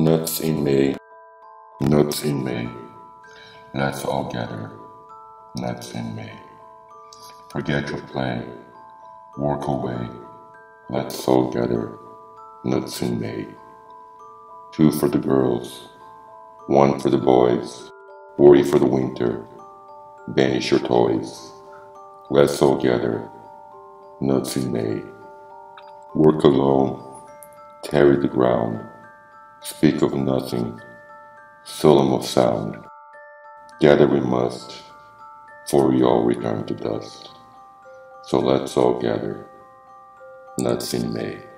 Nuts in May, nuts in May. Let's all gather, nuts in May. Forget your plan, work away. Let's all gather, nuts in May. 2 for the girls, 1 for the boys, 40 for the winter. Banish your toys. Let's all gather, nuts in May. Work alone, tarry the ground. Speak of nothing, solemn of sound. Gather we must, for we all return to dust. So let's all gather, nuts in May.